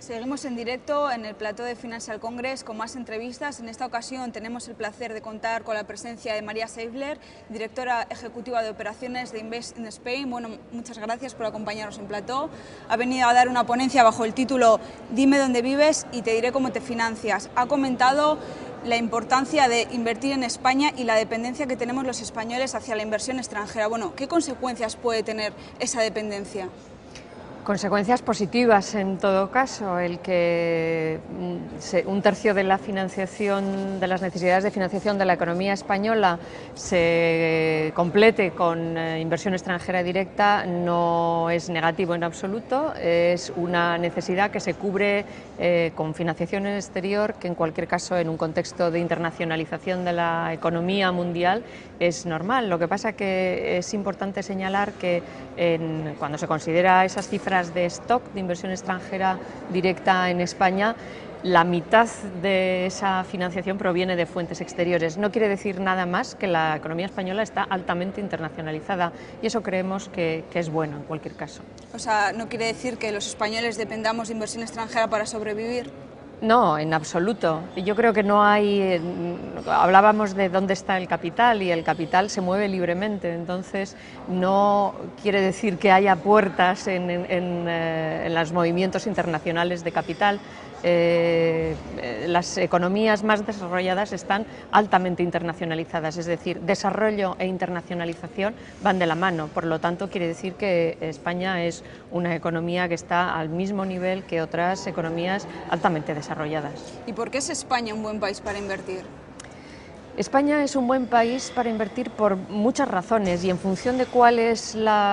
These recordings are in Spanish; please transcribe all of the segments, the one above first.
Seguimos en directo en el plató de Financial Congress con más entrevistas. En esta ocasión tenemos el placer de contar con la presencia de María Seibler, directora ejecutiva de operaciones de Invest in Spain. Bueno, muchas gracias por acompañarnos en plató. Ha venido a dar una ponencia bajo el título Dime dónde vives y te diré cómo te financias. Ha comentado la importancia de invertir en España y la dependencia que tenemos los españoles hacia la inversión extranjera. Bueno, ¿qué consecuencias puede tener esa dependencia? Consecuencias positivas en todo caso, el que un tercio de la financiación, de las necesidades de financiación de la economía española se complete con inversión extranjera directa no es negativo en absoluto, es una necesidad que se cubre con financiación en exterior, que en cualquier caso en un contexto de internacionalización de la economía mundial es normal. Lo que pasa que es importante señalar que cuando se considera esas cifras de stock de inversión extranjera directa en España, la mitad de esa financiación proviene de fuentes exteriores. No quiere decir nada más que la economía española está altamente internacionalizada y eso creemos que es bueno en cualquier caso. O sea, ¿no quiere decir que los españoles dependamos de inversión extranjera para sobrevivir? No, en absoluto. Yo creo que no hay... Hablábamos de dónde está el capital y el capital se mueve libremente, entonces no quiere decir que haya puertas en los movimientos internacionales de capital. Las economías más desarrolladas están altamente internacionalizadas, es decir, desarrollo e internacionalización van de la mano, por lo tanto quiere decir que España es una economía que está al mismo nivel que otras economías altamente desarrolladas. ¿Y por qué es España un buen país para invertir? España es un buen país para invertir por muchas razones y en función de cuáles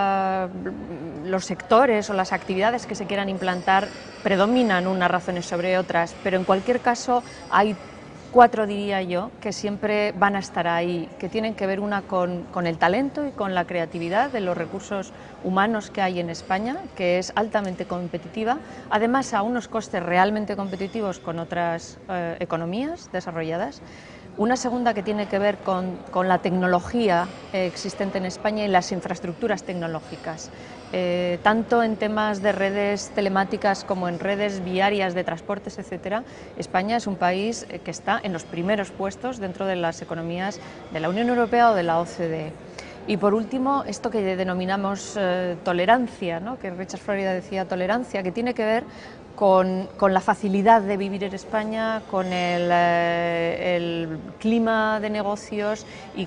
los sectores o las actividades que se quieran implantar predominan unas razones sobre otras, pero en cualquier caso hay cuatro, diría yo, que siempre van a estar ahí, que tienen que ver una con el talento y con la creatividad de los recursos humanos que hay en España, que es altamente competitiva, además a unos costes realmente competitivos con otras economías desarrolladas. Una segunda que tiene que ver con la tecnología existente en España y las infraestructuras tecnológicas, tanto en temas de redes telemáticas como en redes viarias de transportes, etcétera. España es un país que está en los primeros puestos dentro de las economías de la Unión Europea o de la OCDE. Y por último, esto que denominamos tolerancia, ¿no? Que Richard Florida decía tolerancia, que tiene que ver con la facilidad de vivir en España, con el clima de negocios y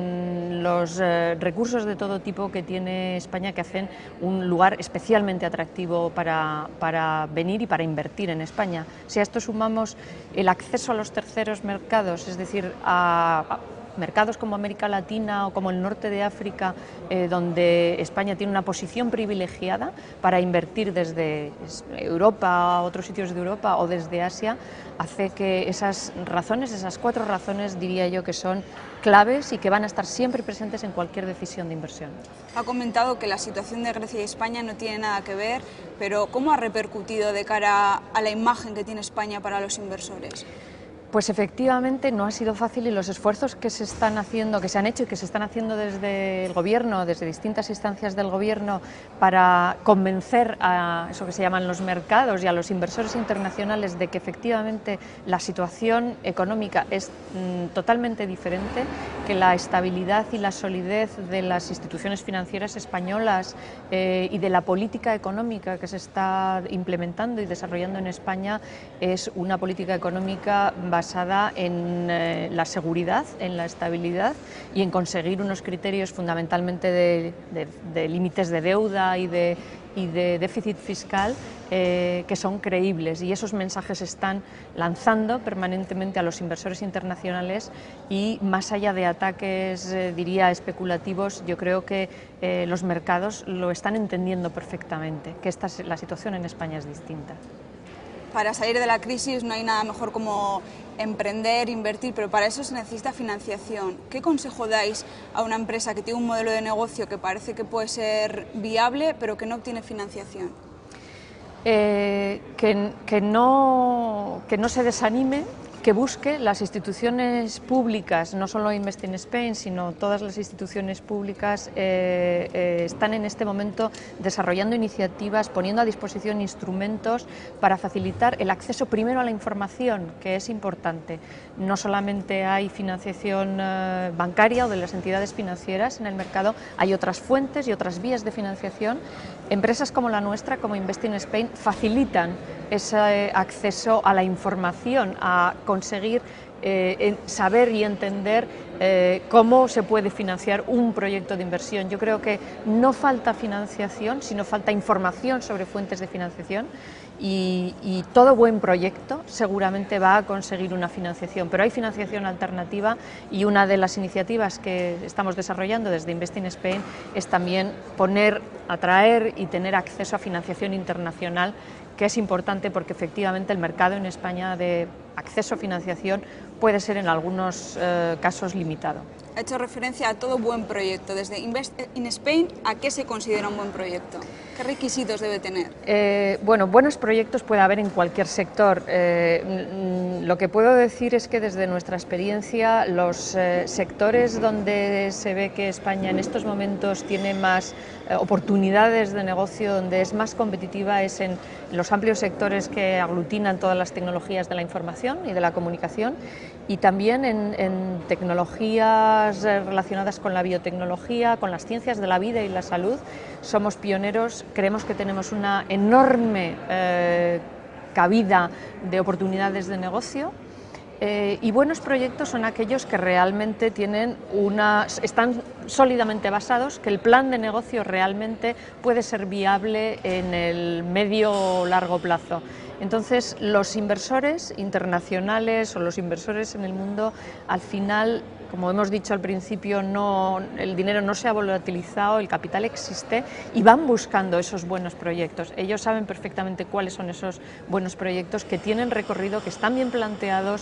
con los recursos de todo tipo que tiene España, que hacen un lugar especialmente atractivo para venir y para invertir en España. Si a esto sumamos el acceso a los terceros mercados, es decir, a mercados como América Latina o como el norte de África, donde España tiene una posición privilegiada para invertir desde Europa a otros sitios de Europa o desde Asia, hace que esas razones, esas cuatro razones, diría yo que son claves y que van a estar siempre presentes en cualquier decisión de inversión. Ha comentado que la situación de Grecia y España no tiene nada que ver, pero ¿cómo ha repercutido de cara a la imagen que tiene España para los inversores? Pues efectivamente no ha sido fácil y los esfuerzos que se están haciendo, que se han hecho y que se están haciendo desde el Gobierno, desde distintas instancias del Gobierno, para convencer a eso que se llaman los mercados y a los inversores internacionales de que efectivamente la situación económica es totalmente diferente, que la estabilidad y la solidez de las instituciones financieras españolas y de la política económica que se está implementando y desarrollando en España es una política económica basada en la seguridad, en la estabilidad y en conseguir unos criterios fundamentalmente de límites de deuda y de déficit fiscal que son creíbles, y esos mensajes se están lanzando permanentemente a los inversores internacionales y más allá de ataques, diría, especulativos, yo creo que los mercados lo están entendiendo perfectamente, que la situación en España es distinta. Para salir de la crisis no hay nada mejor como emprender, invertir, pero para eso se necesita financiación. ¿Qué consejo dais a una empresa que tiene un modelo de negocio que parece que puede ser viable, pero que no obtiene financiación? Que no se desanime, que busque las instituciones públicas, no solo Invest in Spain, sino todas las instituciones públicas están en este momento desarrollando iniciativas, poniendo a disposición instrumentos para facilitar el acceso primero a la información, que es importante. No solamente hay financiación bancaria o de las entidades financieras en el mercado, hay otras fuentes y otras vías de financiación. Empresas como la nuestra, como Invest in Spain, facilitan ese acceso a la información, a conseguir saber y entender cómo se puede financiar un proyecto de inversión. Yo creo que no falta financiación, sino falta información sobre fuentes de financiación y todo buen proyecto seguramente va a conseguir una financiación, pero hay financiación alternativa y una de las iniciativas que estamos desarrollando desde Invest in Spain es también atraer y tener acceso a financiación internacional, que es importante porque efectivamente el mercado en España de acceso a financiación puede ser en algunos casos limitado. Ha hecho referencia a todo buen proyecto. Desde Invest in Spain, ¿a qué se considera un buen proyecto? ¿Qué requisitos debe tener? Bueno, buenos proyectos puede haber en cualquier sector. Lo que puedo decir es que desde nuestra experiencia, los sectores donde se ve que España en estos momentos tiene más oportunidades de negocio, donde es más competitiva, es en los amplios sectores que aglutinan todas las tecnologías de la información y de la comunicación, y también en tecnologías relacionadas con la biotecnología, con las ciencias de la vida y la salud. Somos pioneros, creemos que tenemos una enorme cabida de oportunidades de negocio. Y buenos proyectos son aquellos que realmente están sólidamente basados, que el plan de negocio realmente puede ser viable en el medio o largo plazo. Entonces, los inversores internacionales o los inversores en el mundo, al final, como hemos dicho al principio, el dinero no se ha volatilizado, el capital existe y van buscando esos buenos proyectos. Ellos saben perfectamente cuáles son esos buenos proyectos que tienen recorrido, que están bien planteados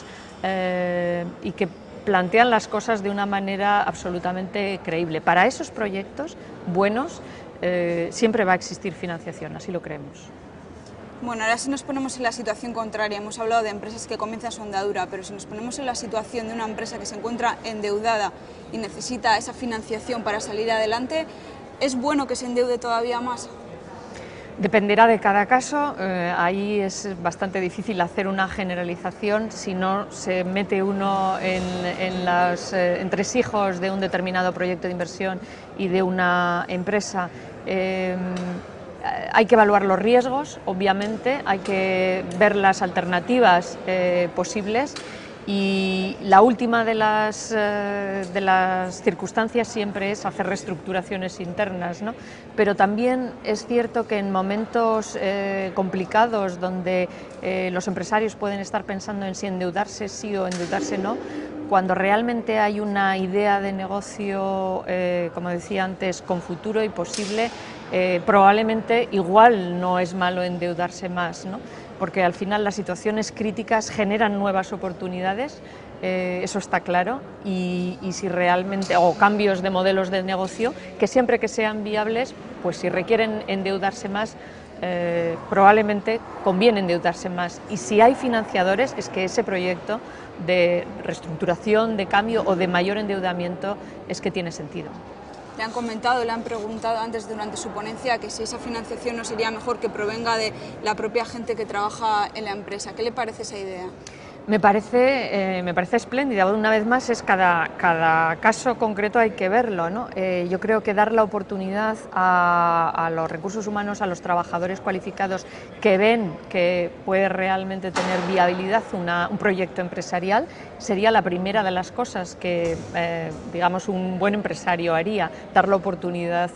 y que plantean las cosas de una manera absolutamente creíble. Para esos proyectos buenos siempre va a existir financiación, así lo creemos. Bueno, ahora si nos ponemos en la situación contraria, hemos hablado de empresas que comienzan su andadura, pero si nos ponemos en la situación de una empresa que se encuentra endeudada y necesita esa financiación para salir adelante, ¿es bueno que se endeude todavía más? Dependerá de cada caso, ahí es bastante difícil hacer una generalización si no se mete uno en los entresijos de un determinado proyecto de inversión y de una empresa. Hay que evaluar los riesgos, obviamente, hay que ver las alternativas posibles y la última de las circunstancias siempre es hacer reestructuraciones internas, ¿no? Pero también es cierto que en momentos complicados donde los empresarios pueden estar pensando en si endeudarse sí o endeudarse no, cuando realmente hay una idea de negocio, como decía antes, con futuro y posible, probablemente igual no es malo endeudarse más, ¿no? Porque al final las situaciones críticas generan nuevas oportunidades, eso está claro, y si realmente, o cambios de modelos de negocio, que siempre que sean viables, pues si requieren endeudarse más, probablemente conviene endeudarse más. Y si hay financiadores, es que ese proyecto de reestructuración, de cambio o de mayor endeudamiento es que tiene sentido. Le han comentado, le han preguntado antes durante su ponencia que si esa financiación no sería mejor que provenga de la propia gente que trabaja en la empresa. ¿Qué le parece esa idea? Me parece espléndida. Una vez más, es cada caso concreto hay que verlo, ¿no? Yo creo que dar la oportunidad a los recursos humanos, a los trabajadores cualificados que ven que puede realmente tener viabilidad un proyecto empresarial, sería la primera de las cosas que, digamos, un buen empresario haría, dar la oportunidad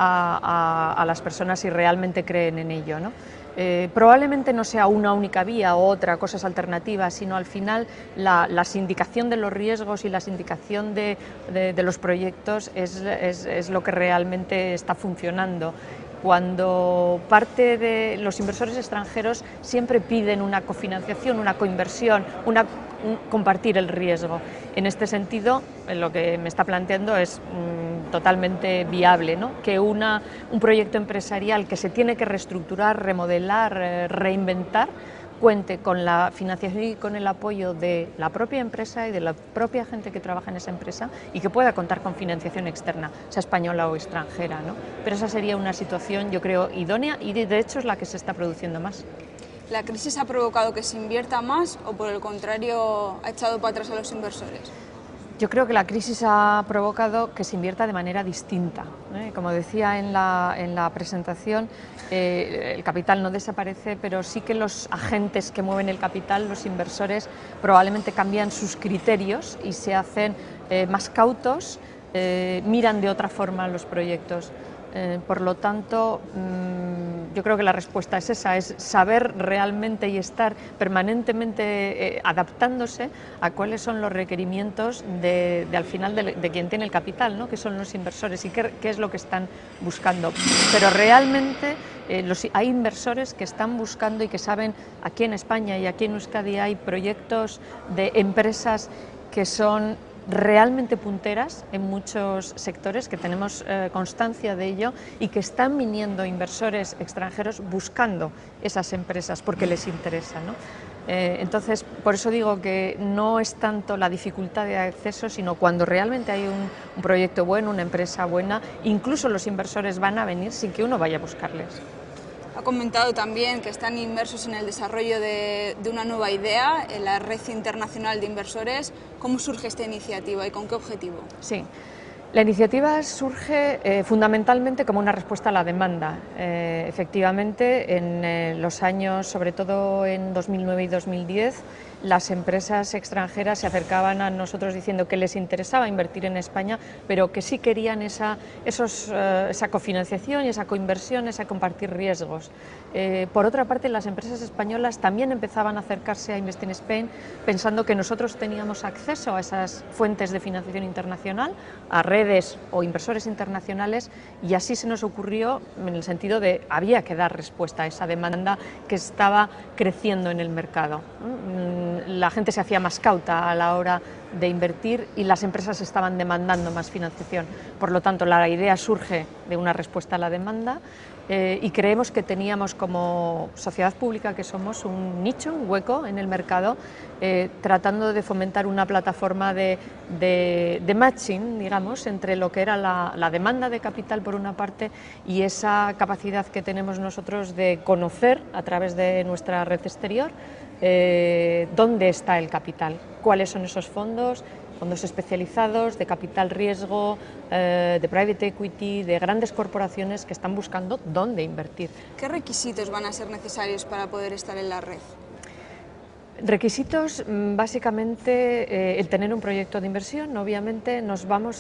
a las personas si realmente creen en ello, ¿no? Probablemente no sea una única vía o otra, cosas alternativas, sino al final la sindicación de los riesgos y la sindicación de los proyectos es lo que realmente está funcionando. Cuando parte de los inversores extranjeros siempre piden una cofinanciación, una coinversión, compartir el riesgo. En este sentido, lo que me está planteando es totalmente viable, ¿no? Que un proyecto empresarial que se tiene que reestructurar, remodelar, reinventar, cuente con la financiación y con el apoyo de la propia empresa y de la propia gente que trabaja en esa empresa y que pueda contar con financiación externa, sea española o extranjera, ¿no? Pero esa sería una situación, yo creo, idónea y de hecho es la que se está produciendo más. ¿La crisis ha provocado que se invierta más o por el contrario ha echado para atrás a los inversores? Yo creo que la crisis ha provocado que se invierta de manera distinta. Como decía en la presentación, el capital no desaparece, pero sí que los agentes que mueven el capital, los inversores, probablemente cambian sus criterios y se hacen más cautos, miran de otra forma los proyectos. Por lo tanto, yo creo que la respuesta es esa, es saber realmente y estar permanentemente adaptándose a cuáles son los requerimientos al final de quien tiene el capital, ¿no? Que son los inversores y qué es lo que están buscando. Pero realmente hay inversores que están buscando y que saben, aquí en España y aquí en Euskadi hay proyectos de empresas que son realmente punteras en muchos sectores, que tenemos constancia de ello y que están viniendo inversores extranjeros buscando esas empresas porque les interesa, ¿no? Entonces, por eso digo que no es tanto la dificultad de acceso, sino cuando realmente hay un proyecto bueno, una empresa buena, incluso los inversores van a venir sin que uno vaya a buscarles. Ha comentado también que están inmersos en el desarrollo de una nueva idea, en la Red Internacional de Inversores. ¿Cómo surge esta iniciativa y con qué objetivo? Sí, la iniciativa surge fundamentalmente como una respuesta a la demanda. Efectivamente, en los años, sobre todo en 2009 y 2010, las empresas extranjeras se acercaban a nosotros diciendo que les interesaba invertir en España, pero que sí querían esa cofinanciación y esa coinversión, esa compartir riesgos. Por otra parte, las empresas españolas también empezaban a acercarse a Invest in Spain pensando que nosotros teníamos acceso a esas fuentes de financiación internacional, a redes o inversores internacionales, y así se nos ocurrió en el sentido de había que dar respuesta a esa demanda que estaba creciendo en el mercado. La gente se hacía más cauta a la hora de invertir y las empresas estaban demandando más financiación. Por lo tanto, la idea surge de una respuesta a la demanda y creemos que teníamos como sociedad pública que somos un nicho, un hueco en el mercado, tratando de fomentar una plataforma de matching, digamos, entre lo que era la demanda de capital por una parte y esa capacidad que tenemos nosotros de conocer a través de nuestra red exterior dónde está el capital, cuáles son esos fondos especializados, de capital riesgo, de private equity, de grandes corporaciones que están buscando dónde invertir. ¿Qué requisitos van a ser necesarios para poder estar en la red? Requisitos, básicamente el tener un proyecto de inversión. Obviamente nos vamos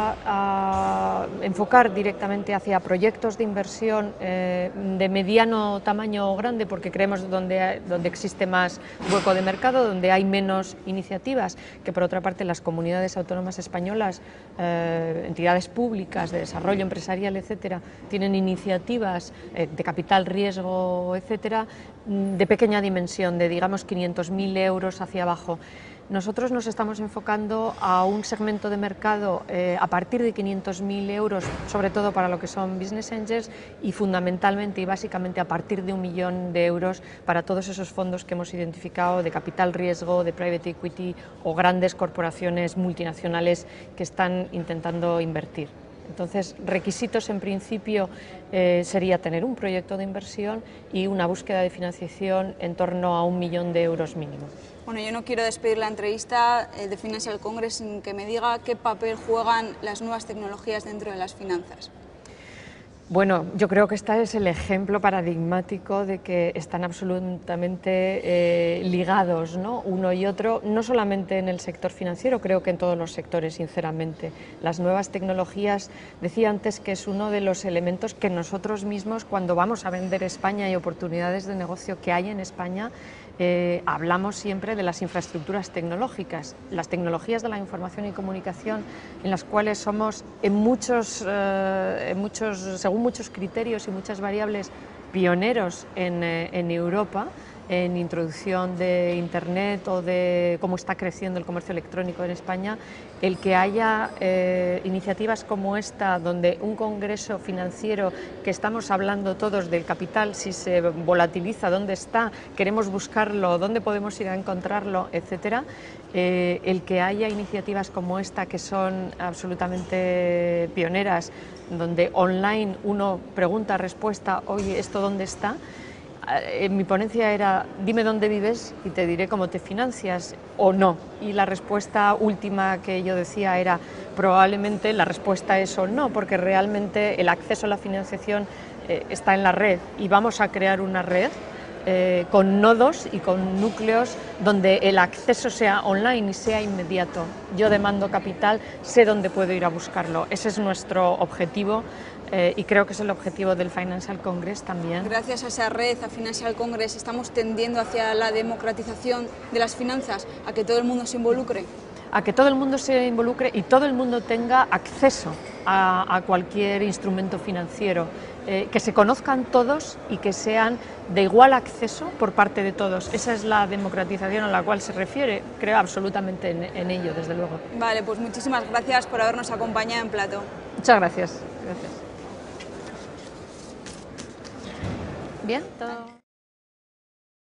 a enfocar directamente hacia proyectos de inversión de mediano tamaño o grande, porque creemos donde existe más hueco de mercado, donde hay menos iniciativas, que por otra parte las comunidades autónomas españolas, entidades públicas de desarrollo empresarial, etcétera, tienen iniciativas de capital riesgo, etcétera, de pequeña dimensión, de digamos 500.000 euros hacia abajo. Nosotros nos estamos enfocando a un segmento de mercado a partir de 500.000 euros, sobre todo para lo que son business angels, y fundamentalmente y básicamente a partir de 1 millón de euros para todos esos fondos que hemos identificado de capital riesgo, de private equity o grandes corporaciones multinacionales que están intentando invertir. Entonces, requisitos en principio sería tener un proyecto de inversión y una búsqueda de financiación en torno a 1 millón de euros mínimo. Bueno, yo no quiero despedir la entrevista de Financial Congress sin que me diga qué papel juegan las nuevas tecnologías dentro de las finanzas. Bueno, yo creo que este es el ejemplo paradigmático de que están absolutamente ligados, ¿no? Uno y otro, no solamente en el sector financiero, creo que en todos los sectores, sinceramente. Las nuevas tecnologías, decía antes que es uno de los elementos que nosotros mismos, cuando vamos a vender España y oportunidades de negocio que hay en España, hablamos siempre de las infraestructuras tecnológicas, las tecnologías de la información y comunicación, en las cuales somos según muchos criterios y muchas variables, pioneros en Europa. en introducción de Internet o de cómo está creciendo el comercio electrónico en España, el que haya iniciativas como esta, donde un congreso financiero, que estamos hablando todos del capital, si se volatiliza, dónde está, queremos buscarlo, dónde podemos ir a encontrarlo, etcétera, el que haya iniciativas como esta, que son absolutamente pioneras, donde online uno pregunta, respuesta, oye, ¿esto dónde está? En mi ponencia era, dime dónde vives y te diré cómo te financias o no. Y la respuesta última que yo decía era, probablemente la respuesta es o no, porque realmente el acceso a la financiación está en la red y vamos a crear una red con nodos y con núcleos donde el acceso sea online y sea inmediato. Yo demando capital, sé dónde puedo ir a buscarlo. Ese es nuestro objetivo y creo que es el objetivo del Financial Congress también. Gracias a esa red, a Financial Congress, estamos tendiendo hacia la democratización de las finanzas, a que todo el mundo se involucre. A que todo el mundo se involucre y todo el mundo tenga acceso a cualquier instrumento financiero, que se conozcan todos y que sean de igual acceso por parte de todos. Esa es la democratización a la cual se refiere, creo absolutamente en ello, desde luego. Vale, pues muchísimas gracias por habernos acompañado en Plató. Muchas gracias. Bien, todo.